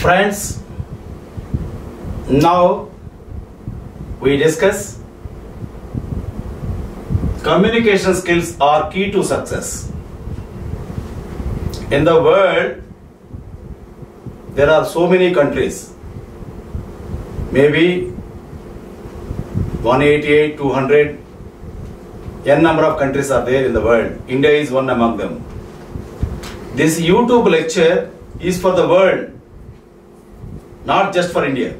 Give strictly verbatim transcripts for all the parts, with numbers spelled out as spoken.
Friends, now we discuss communication skills are key to success. In the world, there are so many countries, maybe one eighty-eight, two hundred, n number of countries are there in the world. India is one among them. This YouTube lecture is for the world, not just for India.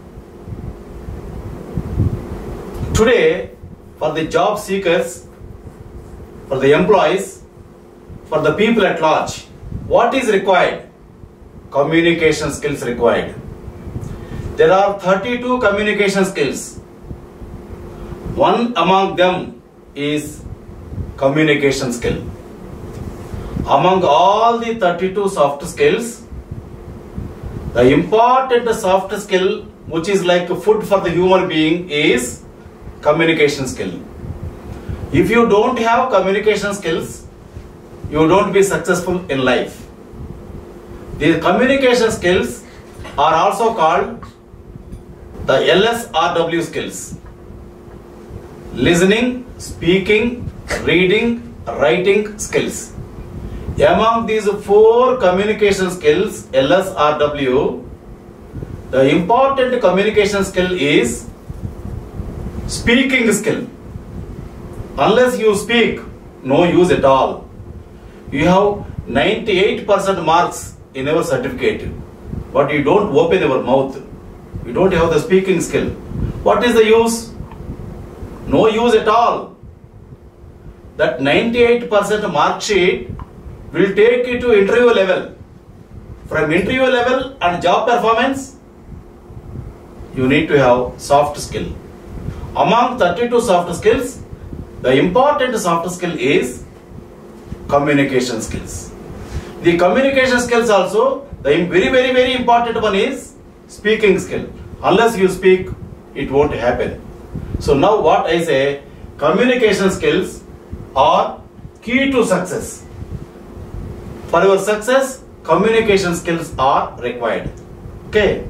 Today, for the job seekers, for the employees, for the people at large, what is required? Communication skills required. There are thirty-two communication skills. One among them is communication skill. Among all the thirty-two soft skills, the important soft skill, which is like food for the human being, is communication skill. If you don't have communication skills, you don't be successful in life. The communication skills are also called the L S R W skills. Listening, speaking, reading, writing skills. Among these four communication skills, L S R W, the important communication skill is speaking skill. Unless you speak, no use at all. You have ninety-eight percent marks in your certificate, but you don't open your mouth. You don't have the speaking skill. What is the use? No use at all. That ninety-eight percent mark sheet will take you to interview level. From interview level and job performance, you need to have soft skill. Among thirty-two soft skills, the important soft skill is communication skills. The communication skills also, the very, very, very important one is speaking skill. Unless you speak, it won't happen. So now what I say, communication skills are key to success. For your success, communication skills are required. Okay.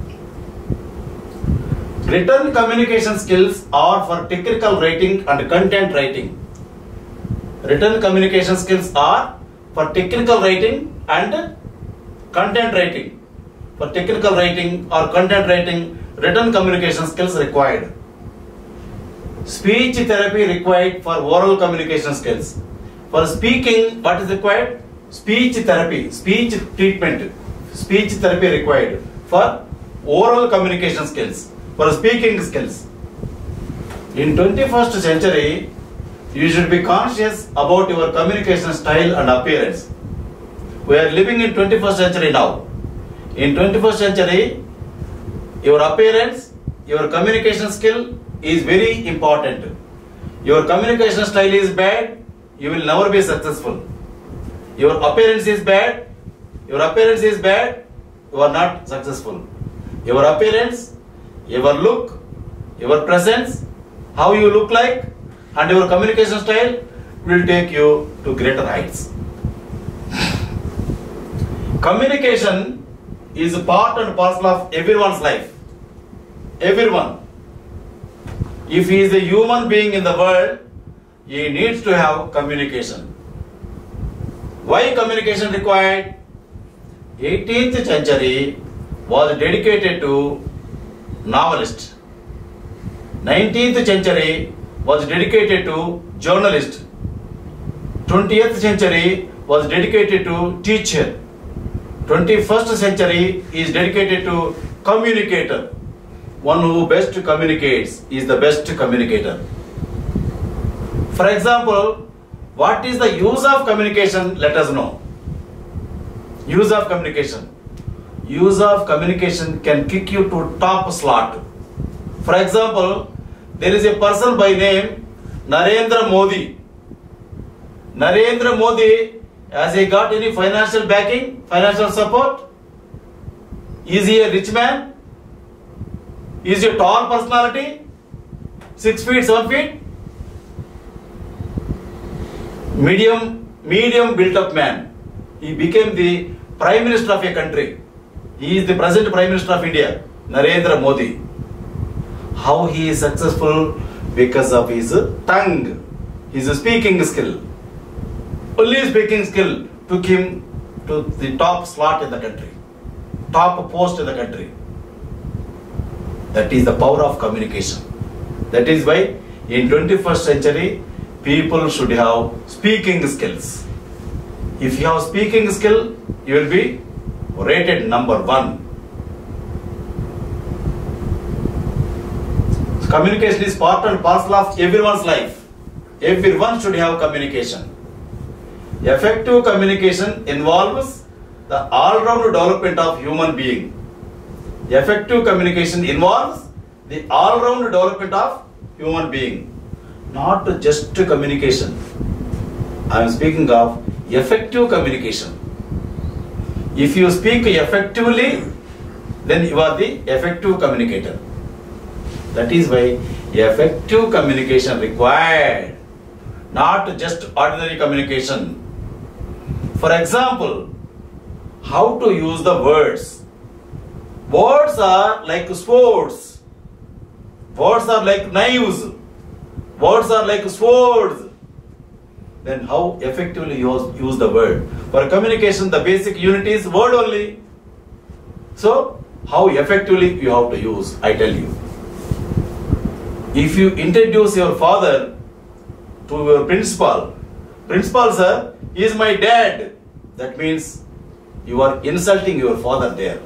Written communication skills are for technical writing and content writing. Written communication skills are for technical writing and content writing. For technical writing or content writing, written communication skills required. Speech therapy required for oral communication skills. For speaking, what is required? Speech therapy, speech treatment, speech therapy required. For oral communication skills, for speaking skills. In twenty-first century, you should be conscious about your communication style and appearance. We are living in twenty-first century now. In twenty-first century, your appearance, your communication skill is very important. Your communication style is bad, you will never be successful. Your appearance is bad, your appearance is bad, you are not successful. Your appearance, your look, your presence, how you look like, and your communication style will take you to greater heights. Communication is a part and parcel of everyone's life. Everyone. If he is a human being in the world, he needs to have communication. Why communication required? eighteenth century was dedicated to novelist. nineteenth century was dedicated to journalist. twentieth century was dedicated to teacher. twenty-first century is dedicated to communicator. One who best communicates is the best communicator. For example, what is the use of communication? Let us know. Use of communication. Use of communication can kick you to top slot. For example, there is a person by name Narendra Modi. Narendra Modi, has he got any financial backing, financial support? Is he a rich man? Is he a tall personality? Six feet, seven feet? Medium, medium built up man. He became the Prime Minister of a country. He is the present Prime Minister of India, Narendra Modi. How he is successful? Because of his tongue, his speaking skill. Only speaking skill took him to the top slot in the country, top post in the country. That is the power of communication. That is why in twenty-first century, people should have speaking skills. If you have speaking skill, you will be rated number one. Communication is part and parcel of everyone's life. Everyone should have communication. Effective communication involves the all-round development of human being. Effective communication involves the all-round development of human being. Not just communication. I am speaking of effective communication. If you speak effectively, then you are the effective communicator. That is why effective communication required, not just ordinary communication. For example, how to use the words. Words are like swords. Words are like knives. Words are like swords. Then how effectively you use the word? For communication, the basic unit is word only. So, how effectively you have to use, I tell you. If you introduce your father to your principal, principal sir, he is my dad. That means you are insulting your father there.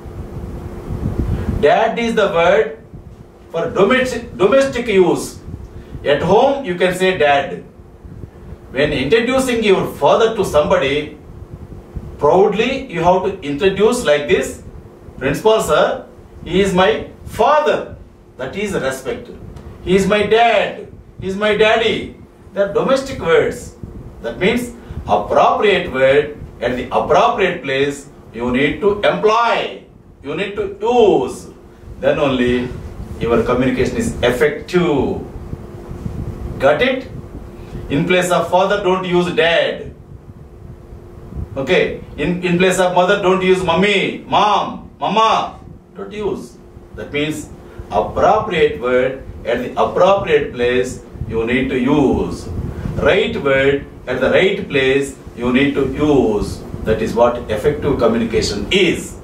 Dad is the word for domestic, domestic use. At home, you can say dad. When introducing your father to somebody, proudly you have to introduce like this. Principal sir, he is my father. That is respect. He is my dad. He is my daddy. They are domestic words. That means appropriate word at the appropriate place you need to employ. You need to use. Then only your communication is effective. Got it? In place of father, don't use dad. Okay. In, in place of mother, don't use mummy, mom, mama. Don't use. That means appropriate word at the appropriate place you need to use. Right word at the right place you need to use. That is what effective communication is.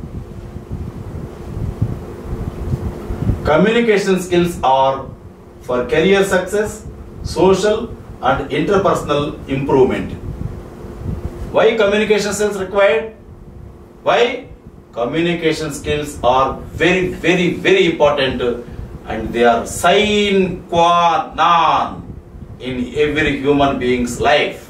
Communication skills are for career success, social and interpersonal improvement. Why communication skills required? Why? Communication skills are very, very, very important and they are sine qua non in every human being's life.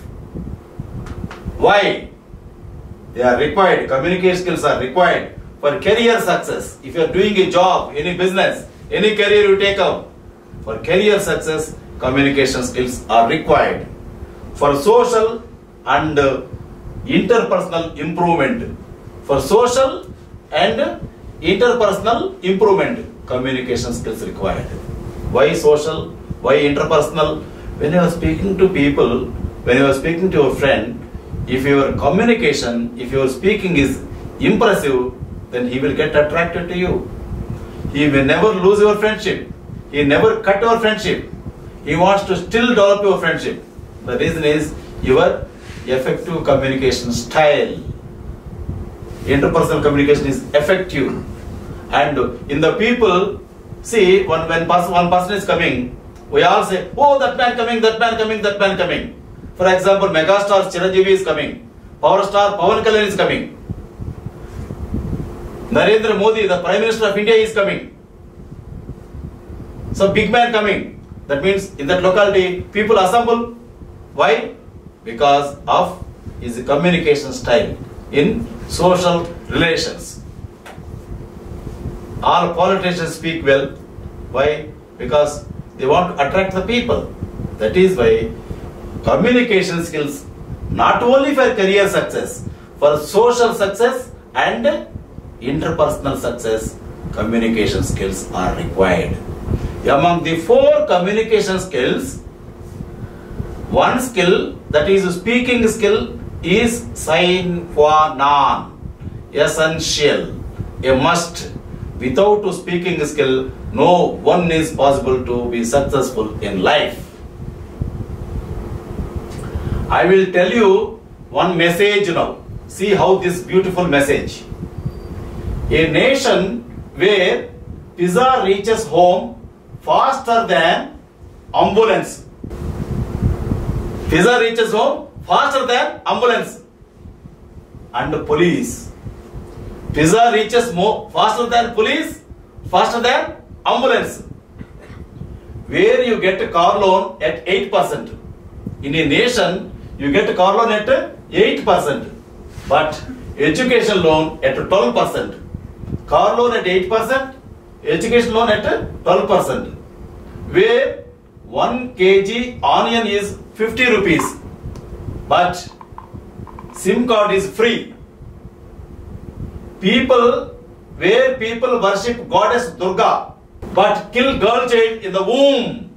Why? They are required. Communication skills are required for career success. If you are doing a job, any business, any career you take up, for career success, communication skills are required. For social and uh, interpersonal improvement, for social and interpersonal improvement, communication skills required. Why social? Why interpersonal? When you are speaking to people, when you are speaking to a friend, if your communication, if your speaking is impressive, then he will get attracted to you. He will never lose your friendship. He never cut your friendship. He wants to still develop your friendship. The reason is your effective communication style. Interpersonal communication is effective. And in the people, see, when, when one person is coming, we all say, oh, that man coming, that man coming, that man coming. For example, megastar Chiranjeevi is coming. Power star Pawan Kalyan is coming. Narendra Modi, the Prime Minister of India, is coming. So big man coming. That means in that locality, people assemble. Why? Because of his communication style in social relations. All politicians speak well. Why? Because they want to attract the people. That is why communication skills, not only for career success, for social success and interpersonal success, communication skills are required. Among the four communication skills, one skill, that is speaking skill, is sine qua non, essential. a must. Without speaking skill, no one is possible to be successful in life. I will tell you one message now. See how this beautiful message. A nation where pizza reaches home faster than ambulance. Pizza reaches home faster than ambulance and police. Pizza reaches more faster than police, faster than ambulance. Where you get a car loan at eight percent. In a nation, you get a car loan at eight percent, but education loan at twelve percent. Car loan at eight percent, education loan at twelve percent. Where one kilogram onion is fifty rupees, but SIM card is free. People, where people worship goddess Durga, but kill girl child in the womb.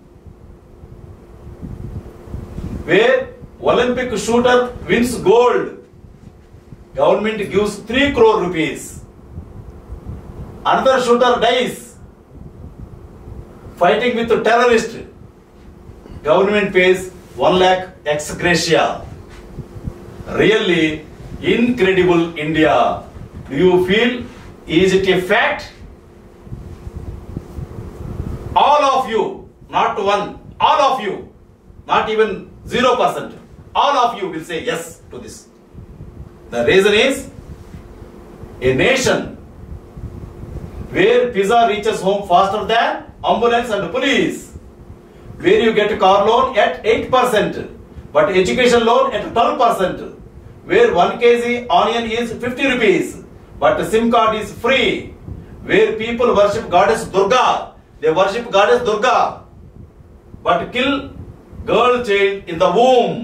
Where Olympic shooter wins gold, government gives three crore rupees. Another shooter dies fighting with a terrorist, government pays one lakh ex gratia. Really incredible India. Do you feel, is it a fact? All of you, not one, all of you, not even zero percent, all of you will say yes to this. The reason is, a nation where pizza reaches home faster than ambulance and police, where you get a car loan at eight percent, but education loan at twelve percent, where one kilogram onion is fifty rupees, but SIM card is free, where people worship goddess Durga, they worship goddess Durga, but kill girl child in the womb,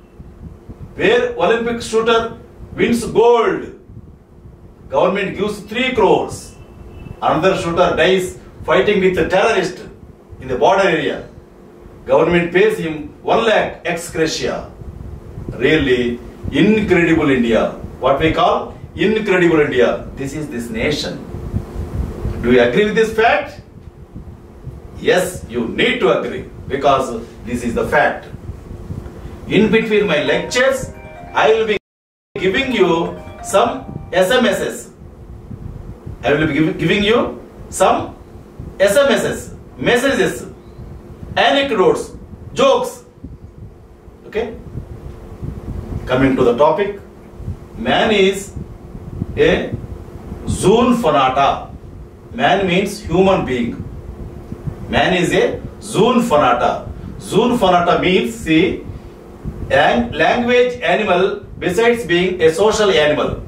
where Olympic shooter wins gold, government gives three crores, another shooter dies fighting with a terrorist in the border area, government pays him one lakh ex gratia. Really incredible India. What we call incredible India. This is this nation. Do you agree with this fact? Yes, you need to agree, because this is the fact. In between my lectures, I will be giving you some S M Ses. I will be give, giving you some S M Ses, messages, anecdotes, jokes. Okay? Coming to the topic, man is a zoon fanata. Man means human being. Man is a zoon fanata. Zoon fanata means, see, a language animal besides being a social animal.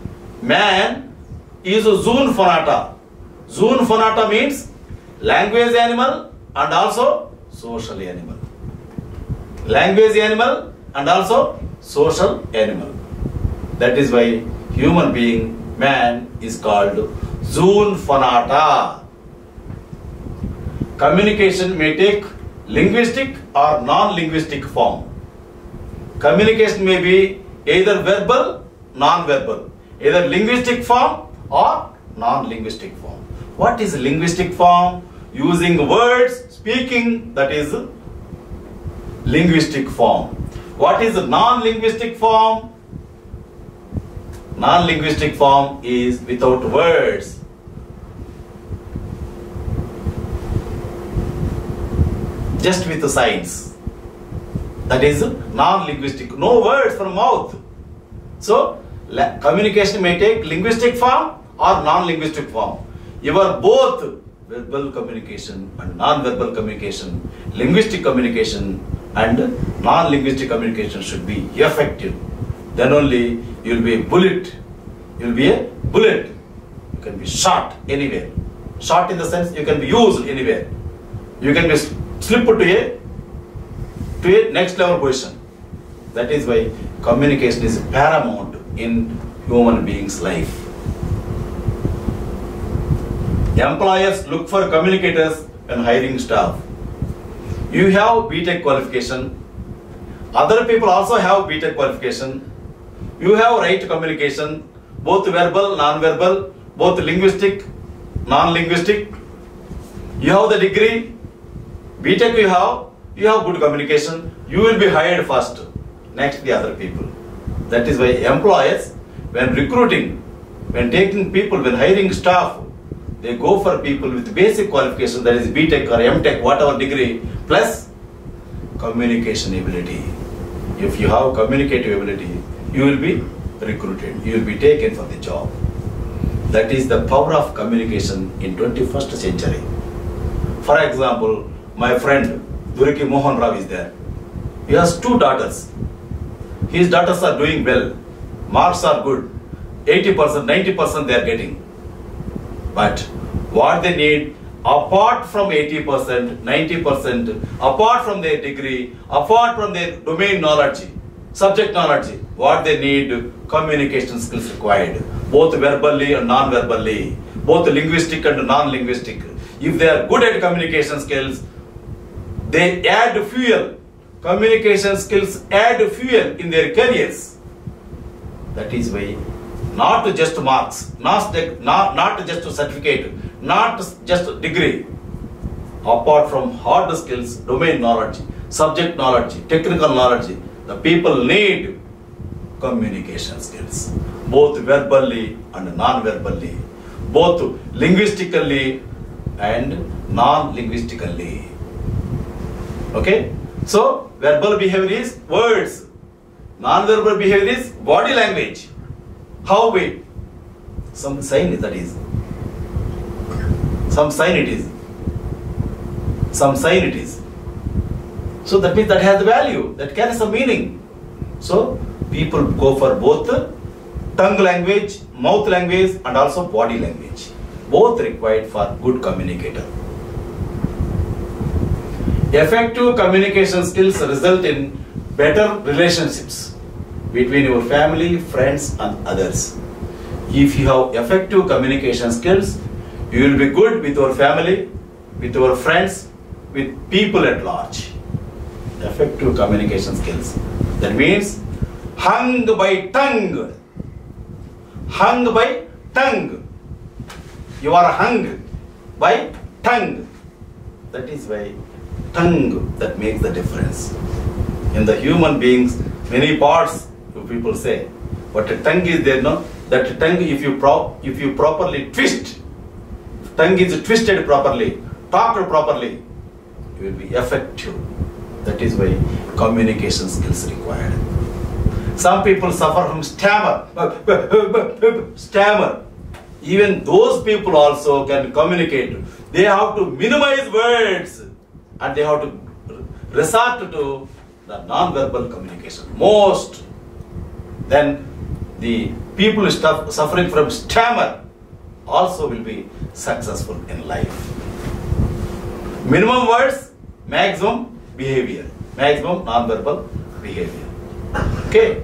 Man is a zoon fanata. Zoon fanata means language animal and also social animal. Language animal and also social animal. That is why human being, man, is called zoon fanata. Communication may take linguistic or non-linguistic form. Communication may be either verbal, non-verbal, either linguistic form or non-linguistic form. What is linguistic form? Using words, speaking, that is linguistic form. What is non-linguistic form? Non-linguistic form is without words. Just with the signs. That is non-linguistic. No words from mouth. So, communication may take linguistic form or non-linguistic form. You are both verbal communication and non-verbal communication, linguistic communication and non-linguistic communication should be effective. Then only you will be a bullet. You will be a bullet. You can be shot anywhere. Shot in the sense you can be used anywhere. You can be slipped to a, to a next level position. That is why communication is paramount in human being's life. Employers look for communicators when hiring staff. You have B Tech qualification. Other people also have B Tech qualification. You have right communication, both verbal, non-verbal, both linguistic, non-linguistic. You have the degree, B Tech you have, you have good communication, you will be hired first, next the other people. That is why employers, when recruiting, when taking people, when hiring staff, they go for people with basic qualification, that is B Tech or M Tech, whatever degree, plus communication ability. If you have communicative ability, you will be recruited, you will be taken for the job. That is the power of communication in twenty-first century. For example, my friend Duriki Mohan Rao is there. He has two daughters. His daughters are doing well. Marks are good. eighty percent, ninety percent they are getting. But what they need, apart from eighty percent, ninety percent, apart from their degree, apart from their domain knowledge, subject knowledge, what they need, communication skills required, both verbally and non-verbally, both linguistic and non-linguistic. If they are good at communication skills, they add fuel. Communication skills add fuel in their careers. That is why not just marks, not, not, not just a certificate, not just a degree. Apart from hard skills, domain knowledge, subject knowledge, technical knowledge, the people need communication skills, both verbally and non-verbally, both linguistically and non-linguistically. Okay? So, verbal behavior is words. Non-verbal behavior is body language. How we? Some sign that is. Some sign it is. Some sign it is. So that means that has the value, that carries some meaning. So people go for both tongue language, mouth language and also body language. Both required for good communicator. Effective communication skills result in better relationships between your family, friends and others. If you have effective communication skills, you will be good with your family, with your friends, with people at large. Effective communication skills. That means hung by tongue. Hung by tongue. You are hung by tongue. That is why tongue that makes the difference. In the human beings, many parts, people say, but the tongue is there, no? That tongue, if you pro if you properly twist, if tongue is twisted properly, talked properly, you will be effective. That is why communication skills required. Some people suffer from stammer. Stammer. Even those people also can communicate. They have to minimize words and they have to resort to the non-verbal communication. Most. Then the people suffering from stammer also will be successful in life. Minimum words, maximum behavior. Maximum non-verbal behavior. Okay.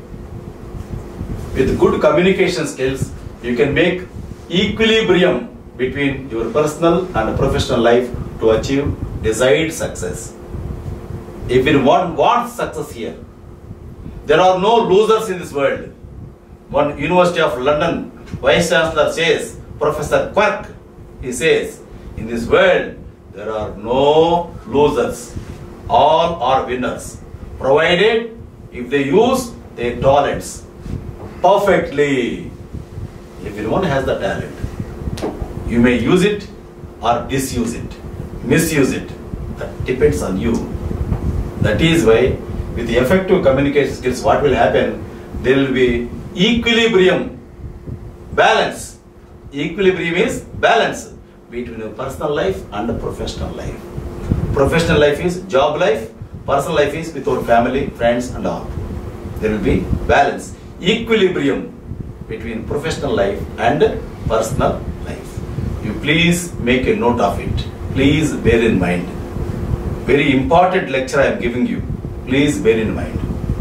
With good communication skills, you can make equilibrium between your personal and professional life to achieve desired success. If one wants success here, there are no losers in this world. One University of London Vice Chancellor says, Professor Quirk, he says, in this world there are no losers. All are winners, provided if they use their talents perfectly. Everyone has the talent. You may use it or disuse it, misuse it. That depends on you. That is why with the effective communication skills, what will happen? There will be equilibrium, balance. Equilibrium is balance between your personal life and the professional life. Professional life is job life, personal life is with your family, friends and all. There will be balance, equilibrium between professional life and personal life. You please make a note of it. Please bear in mind. Very important lecture I am giving you. Please bear in mind.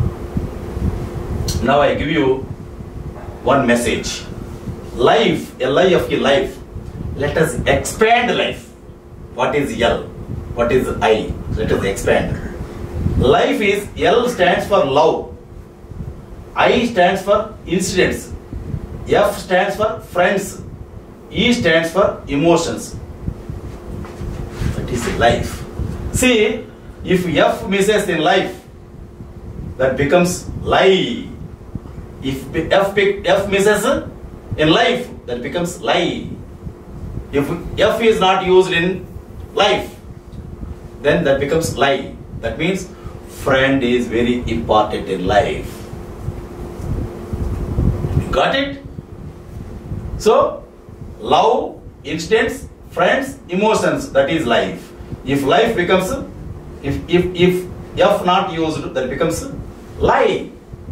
Now I give you one message. Life, L I F E, life. Let us expand life. What is L? What is I? Let us expand. Life is, L stands for love. I stands for incidents. F stands for friends. E stands for emotions. That is life. See, if F misses in life, that becomes lie. If F, F misses in life, that becomes lie. If F is not used in life, then that becomes lie. That means friend is very important in life. Got it? So, love, instance, friends, emotions, that is life. If life becomes, if, if, if F not used, that becomes lie.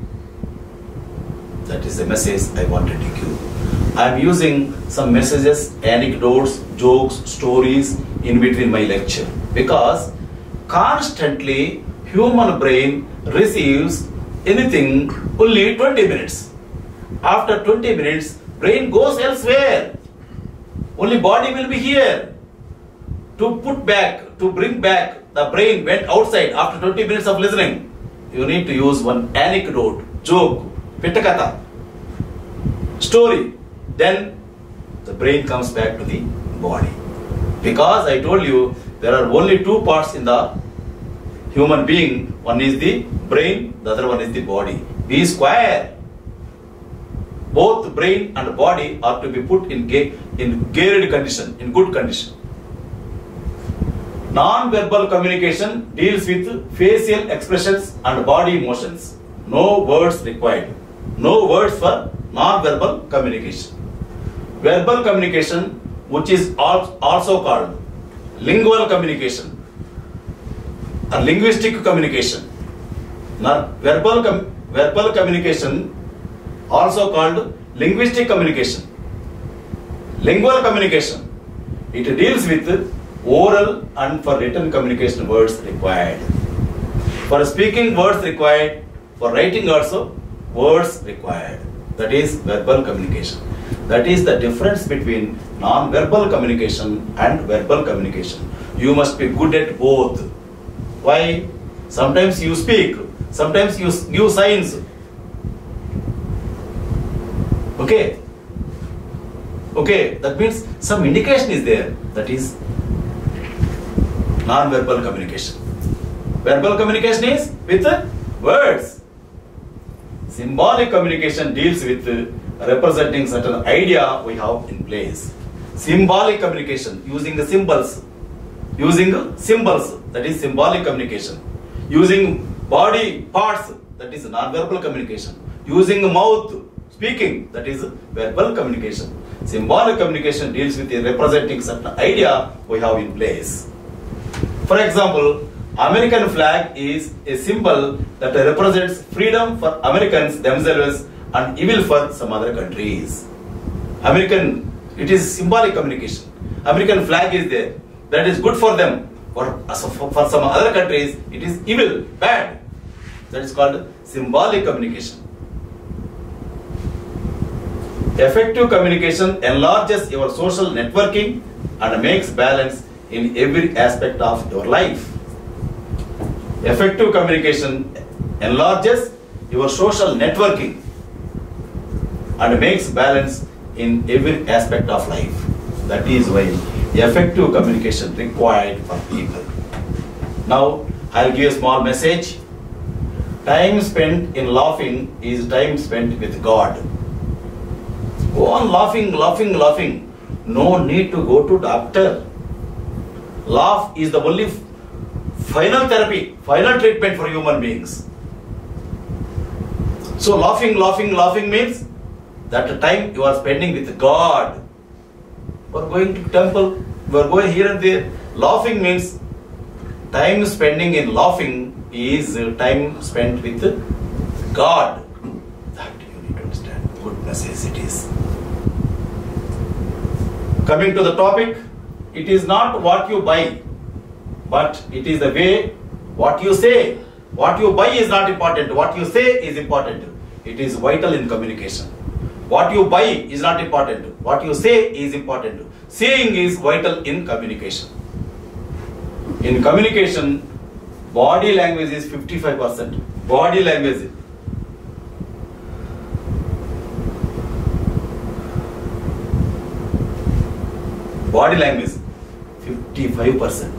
That is the message I wanted to give. I am using some messages, anecdotes, jokes, stories in between my lecture, because constantly human brain receives anything only twenty minutes. After twenty minutes, brain goes elsewhere. Only body will be here. To put back, to bring back, the brain went outside after twenty minutes of listening. You need to use one anecdote, joke, pittakatha, story. Then the brain comes back to the body. Because I told you, there are only two parts in the human being. One is the brain, the other one is the body. Be square. Both brain and body are to be put in, in geared condition, in good condition. Non-verbal communication deals with facial expressions and body motions. No words required. No words for non-verbal communication. Verbal communication, which is also called lingual communication or linguistic communication. Now, verbal, com verbal communication, also called linguistic communication. Lingual communication, it deals with oral and for written communication words required. For speaking words required, for writing also words required. That is verbal communication. That is the difference between non-verbal communication and verbal communication. You must be good at both. Why? Sometimes you speak, sometimes you give signs. Okay? Okay, that means some indication is there. That is non-verbal communication. Verbal communication is with words. Symbolic communication deals with representing certain idea we have in place. Symbolic communication, using the symbols. Using symbols, that is symbolic communication. Using body parts, that is non-verbal communication. Using mouth, speaking, that is verbal communication. Symbolic communication deals with representing certain idea we have in place. For example, American flag is a symbol that represents freedom for Americans themselves and evil for some other countries. American, it is symbolic communication. American flag is there. That is good for them. For, for some other countries, it is evil, bad. That is called symbolic communication. Effective communication enlarges your social networking and makes balance in every aspect of your life. Effective communication enlarges your social networking and makes balance in every aspect of life. That is why effective communication required for people. Now, I'll give a small message. Time spent in laughing is time spent with God. Go on laughing, laughing, laughing. No need to go to doctor. Laugh is the only final therapy, final treatment for human beings. So laughing, laughing, laughing means that time you are spending with God. You are going to temple, you are going here and there. Laughing means time spending in laughing is time spent with God. That you need to understand. Good message it is. Coming to the topic, it is not what you buy, but it is the way what you say. What you buy is not important. What you say is important. It is vital in communication. What you buy is not important. What you say is important. Saying is vital in communication. In communication, body language is fifty-five percent. Body language. body language, fifty-five percent.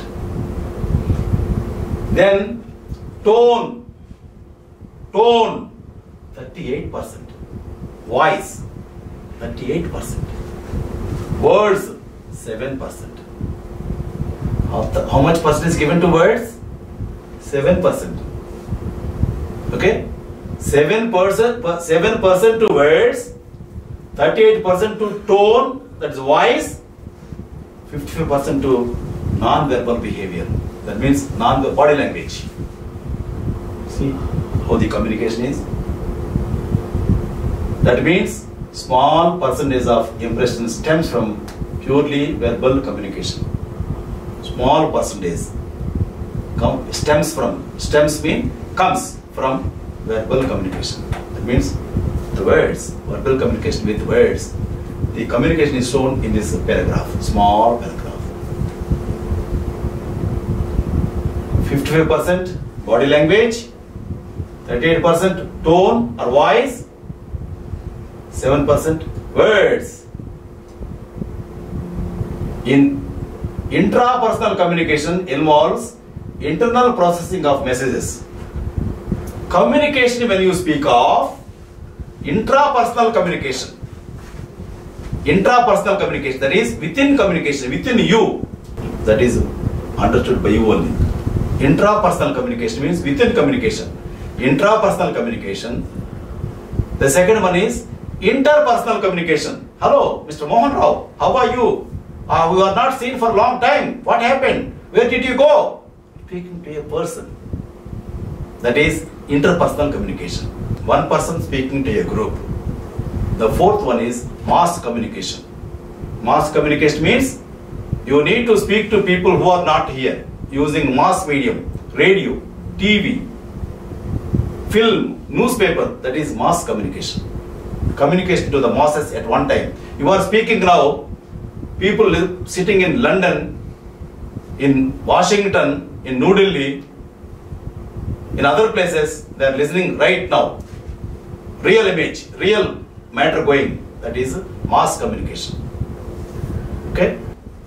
Then tone, tone, thirty-eight percent. Voice, thirty-eight percent. Words, seven percent. How much percent is given to words? seven percent. Okay? seven percent, seven percent to words, thirty-eight percent to tone, that is voice, fifty-five percent to non-verbal behavior. That means non-verbal body language. See how the communication is? That means small percentage of impression stems from purely verbal communication. Small percentage come, stems from, stems mean comes from verbal communication. That means the words, verbal communication with words. The communication is shown in this paragraph, small paragraph. fifty-five percent body language, thirty-eight percent tone or voice, seven percent words. In intrapersonal communication involves internal processing of messages. Communication, when you speak of intrapersonal communication, intrapersonal communication, that is within communication, within you, that is understood by you only. Intrapersonal communication means within communication. Intrapersonal communication. The second one is interpersonal communication. Hello, Mister Mohan Rao, how are you? Uh, we are not seen for a long time. What happened? Where did you go? Speaking to a person. That is interpersonal communication. One person speaking to a group. The fourth one is mass communication. Mass communication means you need to speak to people who are not here using mass medium, radio, T V, film, newspaper. That is mass communication. Communication to the masses at one time. You are speaking now. People live, sitting in London, in Washington, in New Delhi, in other places, they are listening right now. Real image, real matter going. That is mass communication. Okay?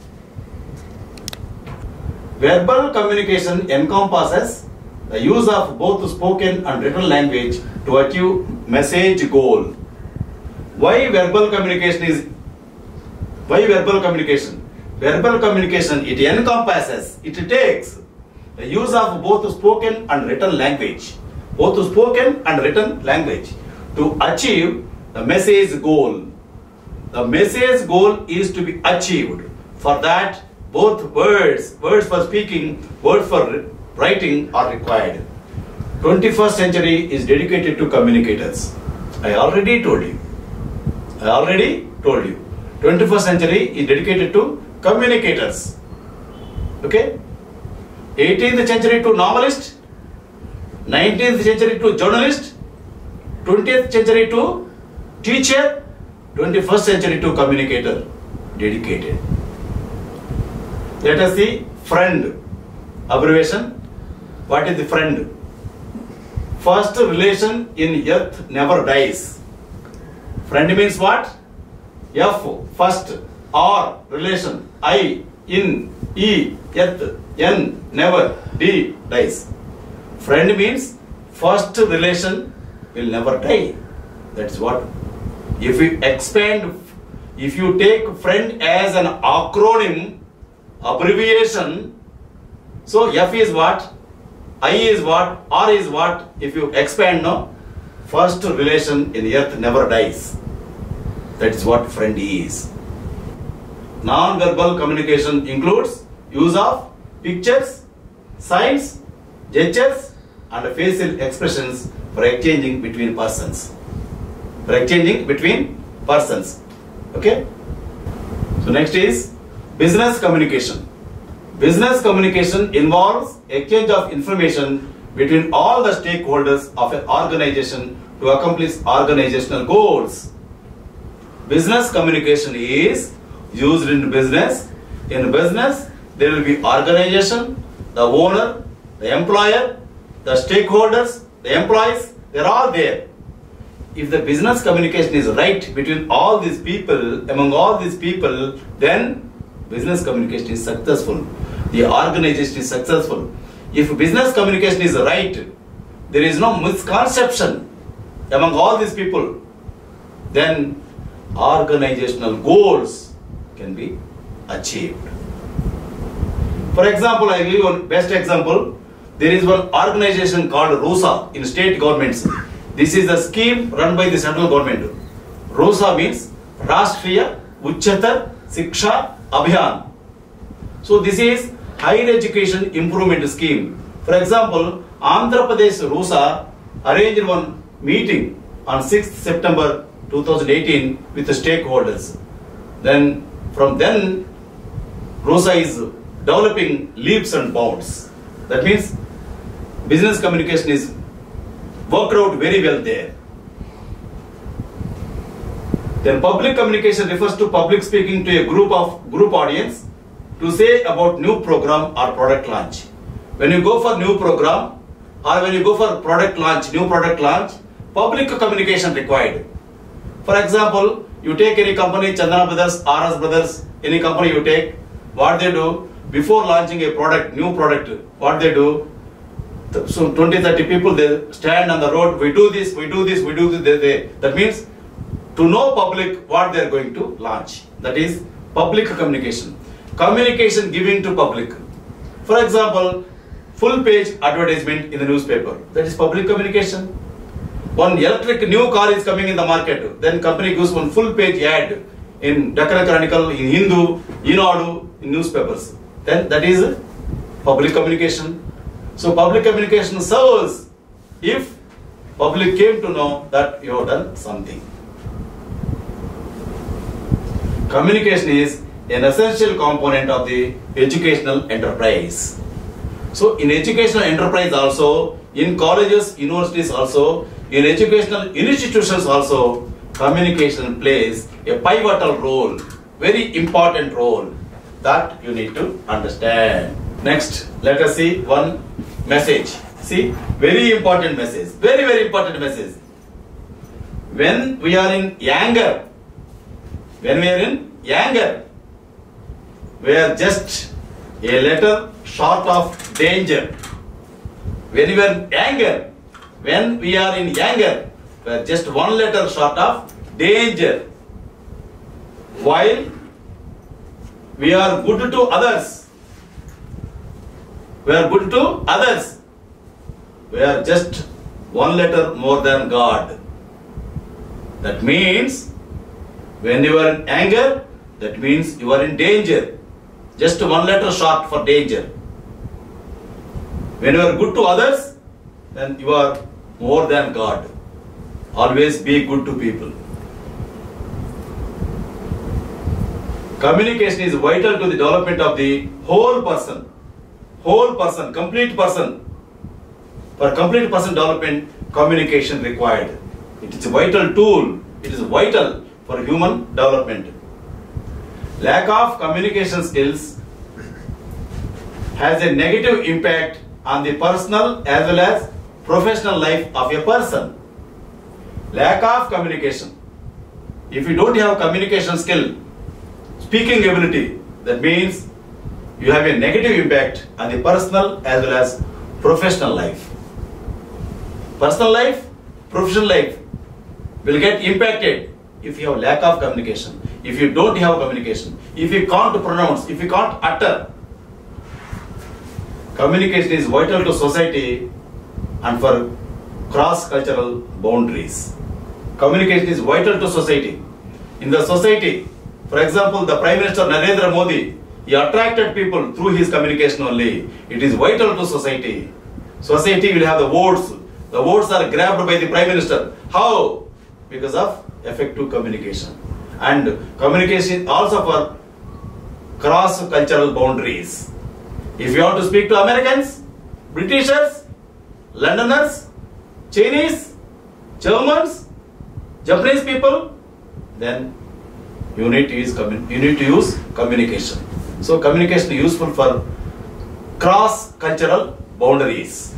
Verbal communication encompasses the use of both spoken and written language to achieve message goal. Why verbal communication is Why verbal communication? Verbal communication, it encompasses, it takes the use of both spoken and written language, both spoken and written language to achieve the message goal. The message goal is to be achieved. For that, both words, words for speaking, words for writing are required. twenty-first century is dedicated to communicators. I already told you. I already told you. twenty-first century is dedicated to communicators. Okay? eighteenth century to novelist, nineteenth century to journalist, twentieth century to teacher, twenty-first century to communicator. Dedicated. Let us see friend. Abbreviation. What is the friend? First relation in earth never dies. Friend means what? F, first, R, relation, I, in, E, eth, N, never, D, dies. Friend means first relation will never die. That's what. If you expand, if you take friend as an acronym, abbreviation, so F is what? I is what? R is what? If you expand, no? First relation in earth never dies. That is what friend is. Non-verbal communication includes use of pictures, signs, gestures and facial expressions for exchanging between persons. For exchanging between persons. Okay? So next is business communication. Business communication involves exchange of information between all the stakeholders of an organization to accomplish organizational goals. Business communication is used in business. In business, there will be organization, the owner, the employer, the stakeholders, the employees, they are all there. If the business communication is right between all these people, among all these people, then business communication is successful. The organization is successful. If business communication is right, there is no misconception among all these people, then organizational goals can be achieved. For example, I give you one best example. There is one organization called RUSA in state governments. This is a scheme run by the central government. RUSA means Rashtriya Uchchatar Shiksha Abhiyan. So this is higher education improvement scheme. For example, Andhra Pradesh RUSA arranged one meeting on sixth September two thousand eighteen with the stakeholders. Then from then RUSA is developing leaps and bounds. That means business communication is worked out very well there. Then public communication refers to public speaking to a group of group audience to say about new program or product launch. When you go for new program or when you go for product launch, new product launch, public communication required. For example, you take any company, Chandana Brothers, R S Brothers, any company you take, what they do, before launching a product, new product, what they do, so twenty, thirty people, they stand on the road, we do this, we do this, we do this, they, they. That means to know public what they are going to launch. That is public communication. Communication giving to public. For example, full page advertisement in the newspaper. That is public communication. One electric new car is coming in the market. Then company gives one full page ad in Deccan Chronicle, in Hindu, Inadu, in newspapers. Then that is public communication. So public communication serves if public came to know that you have done something. Communication is an essential component of the educational enterprise. So in educational enterprise also, in colleges, universities also, in educational institutions also, communication plays a pivotal role, very important role that you need to understand. Next, let us see one message. See, very important message, very very important message. When we are in anger, when we are in anger, we are just a little short of danger. When we are in anger, when we are in anger, we are just one letter short of danger. While we are good to others, we are good to others, we are just one letter more than God. That means when you are in anger, that means you are in danger. Just one letter short for danger. When you are good to others, then you are more than God. Always be good to people. Communication is vital to the development of the whole person. Whole person, complete person. For complete person development, communication required. It is a vital tool. It is vital for human development. Lack of communication skills has a negative impact on the personal as well as professional life of a person. Lack of communication. If you don't have communication skill, speaking ability, that means you have a negative impact on the personal as well as professional life. Personal life, professional life will get impacted if you have lack of communication. If you don't have communication, if you can't pronounce, if you can't utter. Communication is vital to society and for cross-cultural boundaries. Communication is vital to society. In the society, for example, the Prime Minister Narendra Modi, he attracted people through his communication only. It is vital to society. Society will have the votes. The votes are grabbed by the Prime Minister. How? Because of effective communication. And communication also for cross-cultural boundaries. If you want to speak to Americans, Britishers, Londoners, Chinese, Germans, Japanese people, then you need to use commun you need to use communication. So communication is useful for cross-cultural boundaries.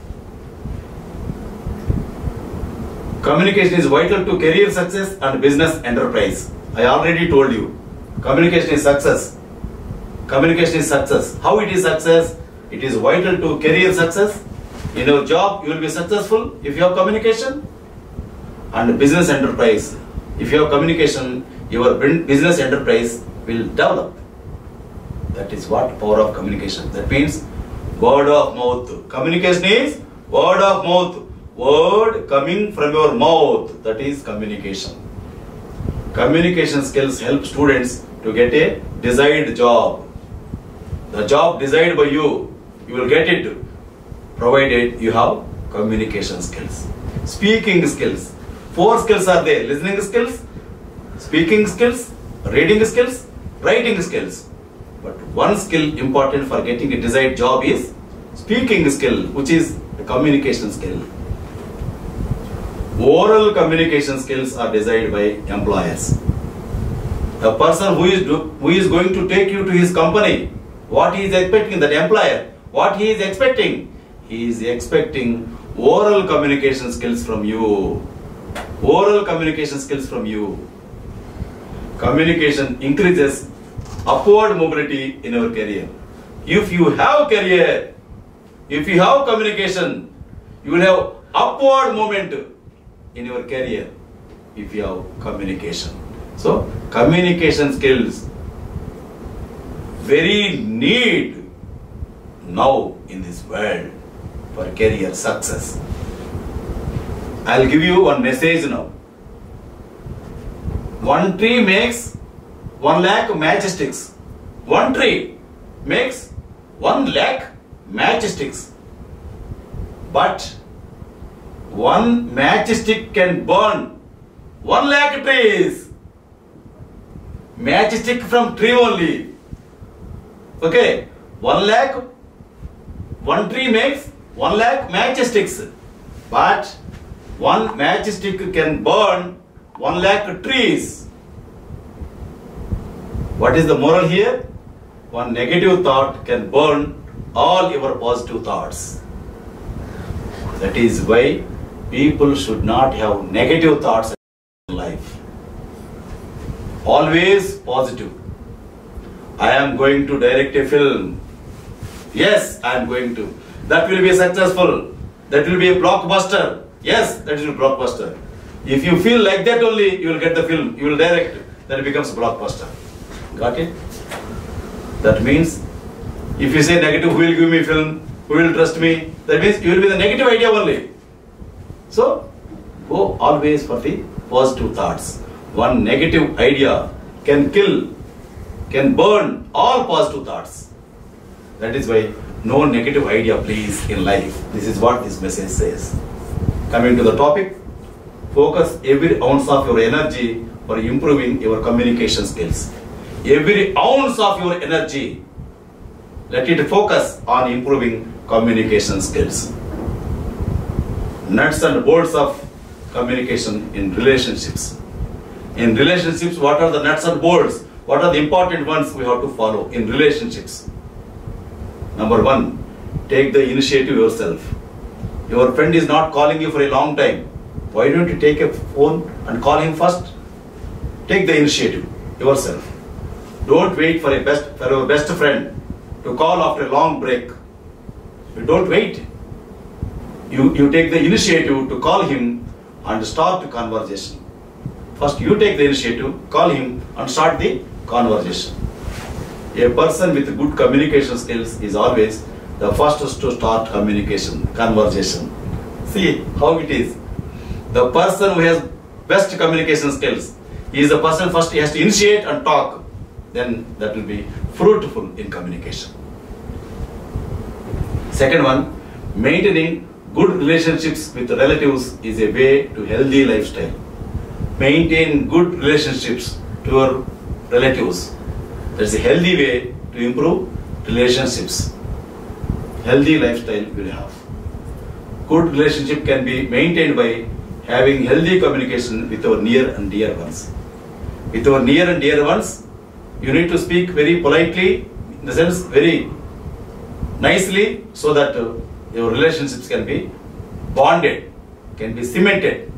Communication is vital to career success and business enterprise. I already told you, communication is success. Communication is success. How it is success? It is vital to career success. In your job, you will be successful if you have communication. And business enterprise, if you have communication, your business enterprise will develop. That is what power of communication. That means word of mouth. Communication is word of mouth. Word coming from your mouth. That is communication. Communication skills help students to get a desired job. The job desired by you, you will get it provided you have communication skills. Speaking skills. Four skills are there. Listening skills, speaking skills, reading skills, writing skills. But one skill important for getting a desired job is speaking skill, which is a communication skill. Oral communication skills are desired by employers. The person who is, do, who is going to take you to his company, what he is expecting, that employer, what he is expecting? He is expecting oral communication skills from you. Oral communication skills from you. Communication increases upward mobility in our career. If you have career, if you have communication, you will have upward movement in your career if you have communication. So, communication skills very need now in this world for career success. I'll give you one message now. One tree makes one lakh matchsticks. One tree makes one lakh matchsticks. But one matchstick can burn one lakh trees. Matchstick from tree only. Okay, one lakh, one tree makes one lakh matchsticks. But one matchstick can burn one lakh trees. What is the moral here? One negative thought can burn all your positive thoughts. That is why people should not have negative thoughts in life. Always positive. I am going to direct a film. Yes, I am going to. That will be successful. That will be a blockbuster. Yes, that is a blockbuster. If you feel like that only, you will get the film. You will direct. Then it becomes a blockbuster. Got it? That means, if you say negative, who will give me film? Who will trust me? That means you will be the negative idea only. So, go always for the positive thoughts. One negative idea can kill, can burn all positive thoughts. That is why no negative idea please in life. This is what this message says. Coming to the topic, focus every ounce of your energy for improving your communication skills. Every ounce of your energy, let it focus on improving communication skills. Nuts and bolts of communication in relationships. In relationships, what are the nuts and bolts? What are the important ones we have to follow in relationships? Number one, take the initiative yourself. Your friend is not calling you for a long time. Why don't you take a phone and call him first? Take the initiative yourself. Don't wait for a best for your best friend to call after a long break. You don't wait. You, you take the initiative to call him and start the conversation. First you take the initiative, call him and start the conversation. A person with good communication skills is always the first to start communication, conversation. See how it is. The person who has best communication skills, he is the person first he has to initiate and talk. Then that will be fruitful in communication. Second one, maintaining good relationships with relatives is a way to healthy lifestyle. Maintain good relationships to your relatives. That's a healthy way to improve relationships. Healthy lifestyle you will have. Good relationship can be maintained by having healthy communication with our near and dear ones. With our near and dear ones, you need to speak very politely, in the sense very nicely, so that uh, your relationships can be bonded, can be cemented.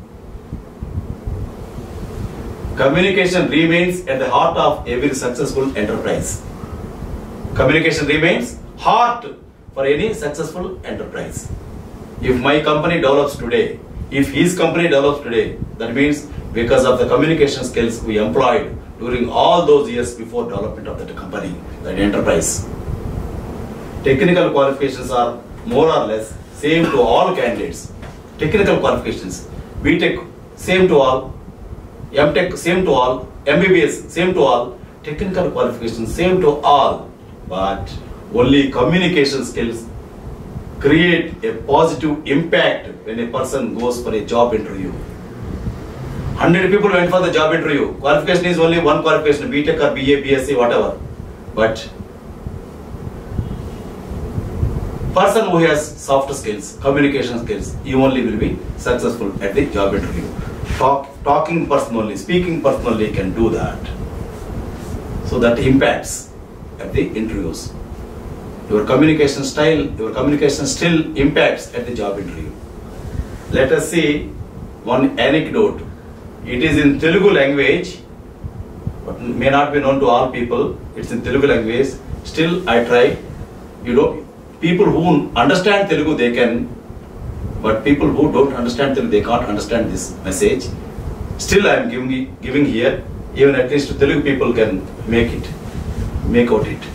Communication remains at the heart of every successful enterprise. Communication remains heart for any successful enterprise. If my company develops today, if his company develops today, that means because of the communication skills we employed during all those years before development of that company, that enterprise. Technical qualifications are more or less same to all candidates. Technical qualifications, B Tech same to all, M Tech same to all, M B B S same to all, technical qualifications same to all, but only communication skills create a positive impact when a person goes for a job interview. one hundred people went for the job interview. Qualification is only one qualification, B Tech or B A, B S c, whatever. But person who has soft skills, communication skills, he only will be successful at the job interview. Talk, talking personally, speaking personally can do that. So that impacts at the interviews. Your communication style, your communication still impacts at the job interview. Let us see one anecdote. It is in Telugu language, but may not be known to all people. It's in Telugu language. Still, I try. You know, people who understand Telugu, they can, but people who don't understand Telugu, they can't understand this message. Still, I am giving giving here. Even at least Telugu people can make it, make out it.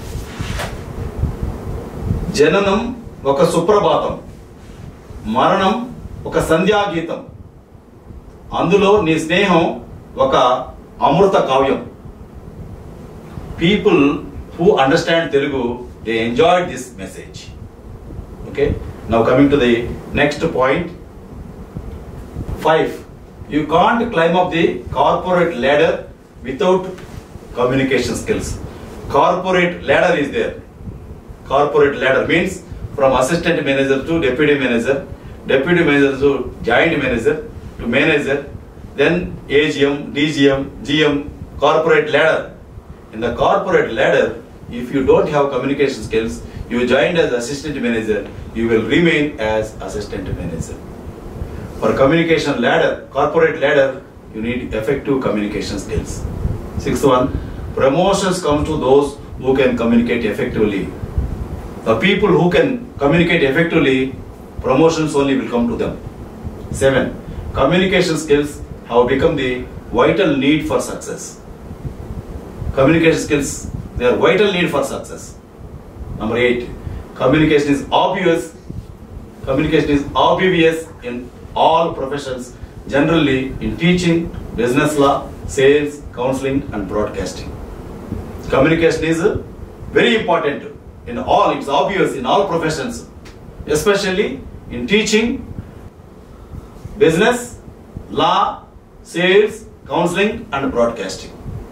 జననం ఒక సుప్రభాతం, మరణం ఒక సంధ్యాగీతం, అందులో నీ స్నేహం ఒక అమృత కావ్యం. People who understand Telugu, they enjoyed this message. Okay, now coming to the next point. Five, you can't climb up the corporate ladder without communication skills. Corporate ladder is there. Corporate ladder means from assistant manager to deputy manager, deputy manager to joint manager to manager, then A G M, D G M, G M, corporate ladder. In the corporate ladder, if you don't have communication skills, you joined as assistant manager, you will remain as assistant manager. For communication ladder, corporate ladder, you need effective communication skills. Sixth one, promotions come to those who can communicate effectively. The people who can communicate effectively, promotions only will come to them. Seven, communication skills have become the vital need for success. Communication skills, they are vital need for success. Number eight, communication is obvious. Communication is obvious in all professions, generally in teaching, business law, sales, counseling and broadcasting. Communication is very important in all, it's obvious in all professions, especially in teaching, business, law, sales, counseling and broadcasting.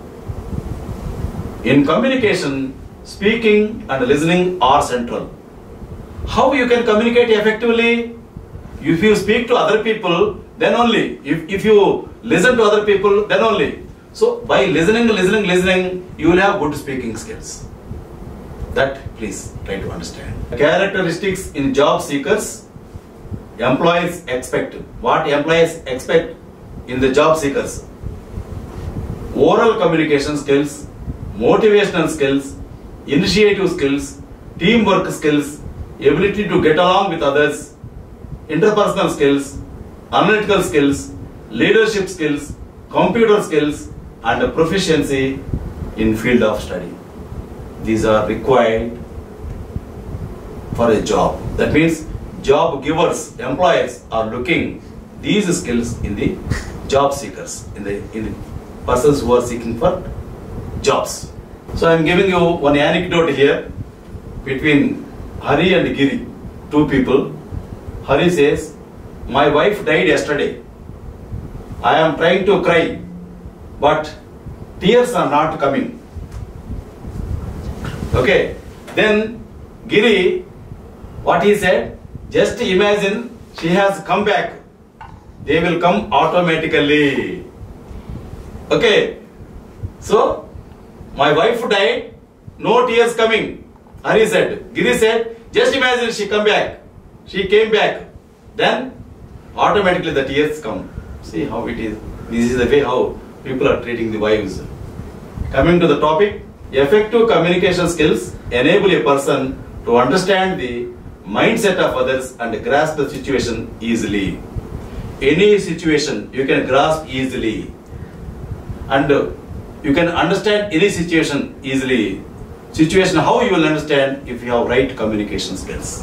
In communication, speaking and listening are central. How you can communicate effectively? If you speak to other people, then only. If, if you listen to other people, then only. So by listening, listening, listening, you will have good speaking skills. That please try to understand. Characteristics in job seekers, employees expect. What employees expect in the job seekers? Oral communication skills, motivational skills, initiative skills, teamwork skills, ability to get along with others, interpersonal skills, analytical skills, leadership skills, computer skills and proficiency in field of study. These are required for a job. That means job givers, employers are looking these skills in the job seekers, in the, in the persons who are seeking for jobs. So I am giving you one anecdote here between Hari and Giri, two people. Hari says, my wife died yesterday. I am trying to cry, but tears are not coming. Okay, then Giri, what he said, just imagine she has come back. They will come automatically. Okay, so my wife died, no tears coming. Hari said, Giri said, just imagine she come back. She came back. Then automatically the tears come. See how it is. This is the way how people are treating the wives. Coming to the topic, Effective communication skills enable a person to understand the mindset of others and grasp the situation easily. Any situation you can grasp easily, and you can understand any situation easily. Situation how you will understand if you have right communication skills.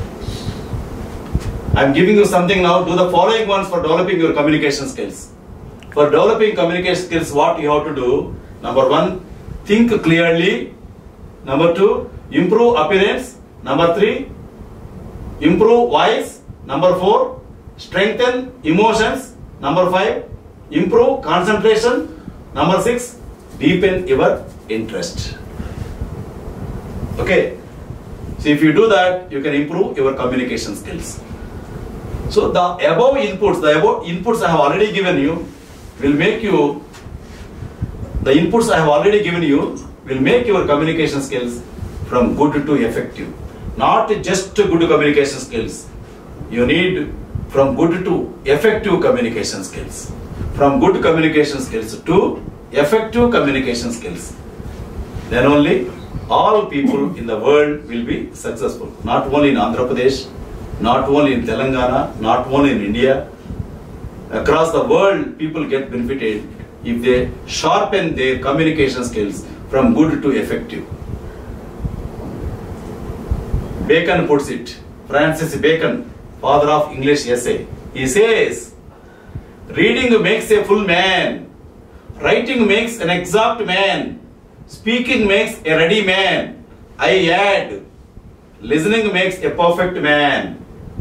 I am giving you something now. Do the following ones for developing your communication skills. For developing communication skills, what you have to do? Number one, think clearly. Number two, improve appearance. Number three, improve voice. Number four, strengthen emotions. Number five, improve concentration. Number six, deepen your interest. Okay. So if you do that, you can improve your communication skills. So the above inputs, the above inputs I have already given you will make you, the inputs I have already given you will make your communication skills from good to effective. Not just good communication skills. You need from good to effective communication skills. From good communication skills to effective communication skills. Then only all people in the world will be successful. Not only in Andhra Pradesh, not only in Telangana, not only in India. Across the world, people get benefited if they sharpen their communication skills from good to effective. Bacon puts it, Francis Bacon, father of English essay. He says, reading makes a full man, writing makes an exact man, speaking makes a ready man. I add, listening makes a perfect man.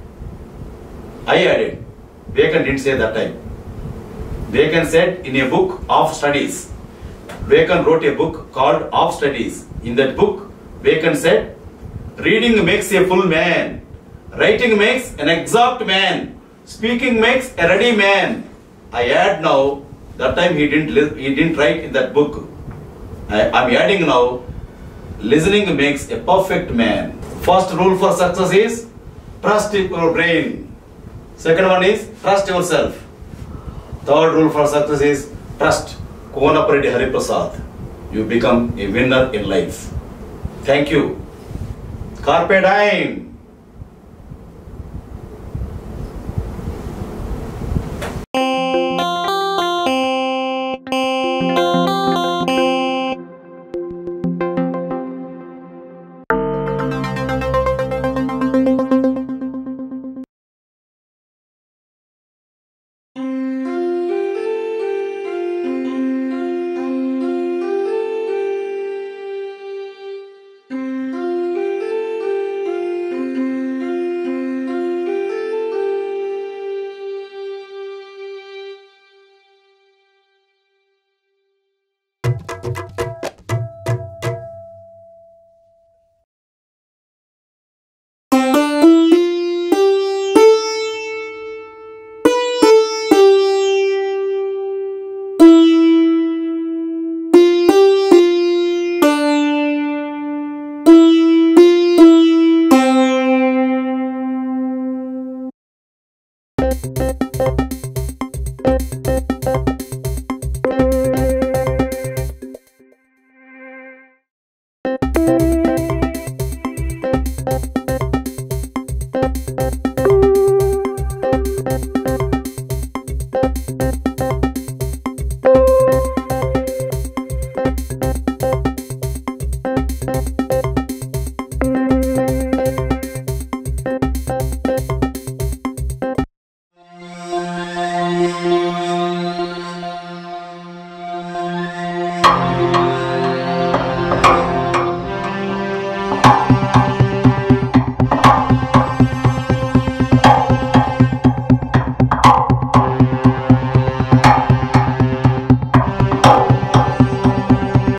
I added. Bacon didn't say that time. Bacon said in a book of studies. Bacon wrote a book called Of Studies. In that book, Bacon said, reading makes a full man, writing makes an exact man, speaking makes a ready man. I add now, that time he didn't, he didn't write in that book. I am adding now, listening makes a perfect man. First rule for success is, trust your brain. Second one is, trust yourself. Third rule for success is, trust Konaparedi Hariprasad. You become a winner in life. Thank you. Carpe diem.